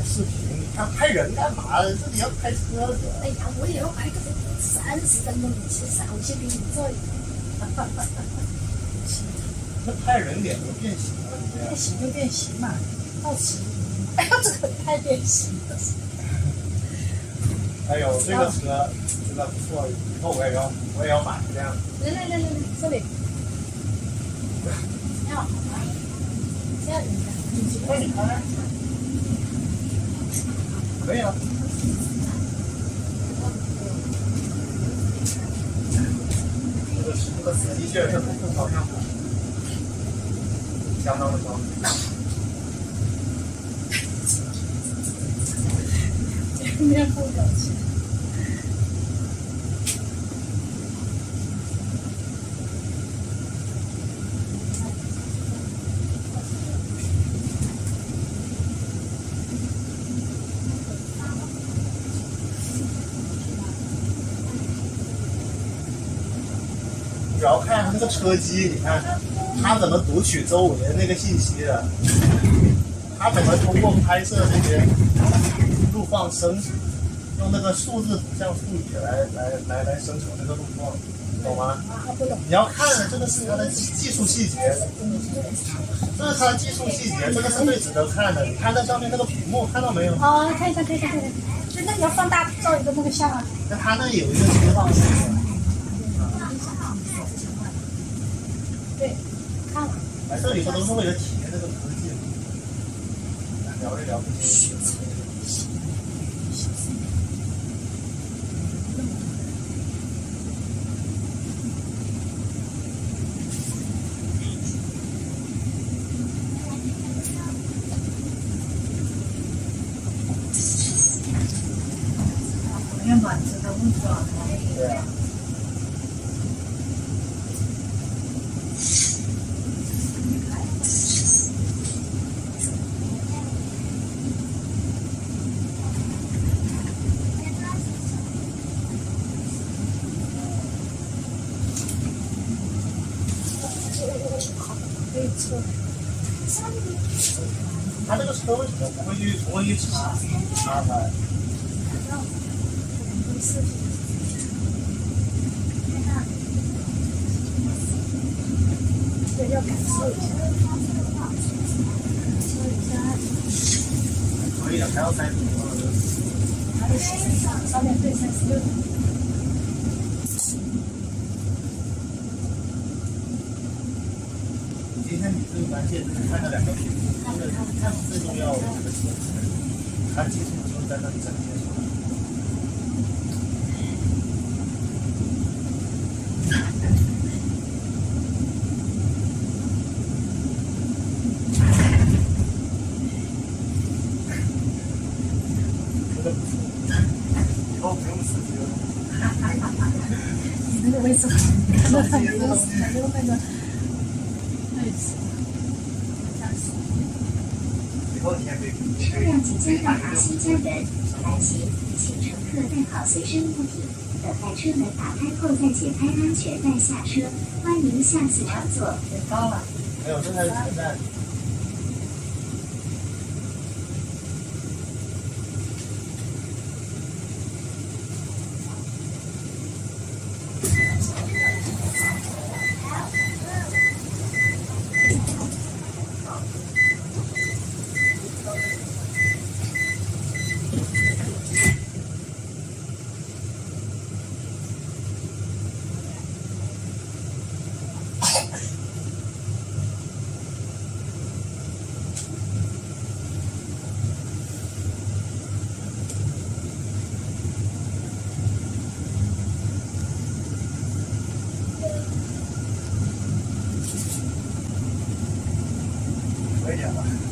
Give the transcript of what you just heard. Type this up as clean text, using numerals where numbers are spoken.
视频，你看拍人干嘛？这里要拍车子。 哎呀，我也要拍个30分钟，其实我先给你做一个。 那拍人脸都变形了， 变形就变形嘛，好奇。哎呀，这个太变形了。 哎呦，这个车真的不错，以后我也要买这样。 来，这里。要，这样那你看，可以啊。这个司机确实不好看，相当的高。 面部表情。 主要看那个车机，你看它怎么读取周围的那个信息的，它怎么通过拍摄这些路况生成，用那个数字图像处理来生成这个路况，懂吗？你要看的这个是它的技术细节，这是它的技术细节，这个是最值得看的。你看那上面那个屏幕，看到没有？ 哦，看一下。就那你要放大照一个那个像啊。 那它那有一个切放式的。 对，看了。 来这里不都是为了体验这个科技吗？来聊一聊这些。 用暖子的温度啊。 对啊。他这个车为什么不会去查它？ 对，要感受一下。 可以的，还要30多。 还有上面对36。 今天你最关键就是看这2个屏幕，看最重要的这个显示，它技术就在那里展现出来。真的不错，以后不用司机了。 你那个位置看到很多那个。 车辆即将到达西江人，来请乘客带好随身物品，等待车门打开后再解开安全带下车。欢迎下次乘坐。 太高了。 没有，这才是前站。可以了。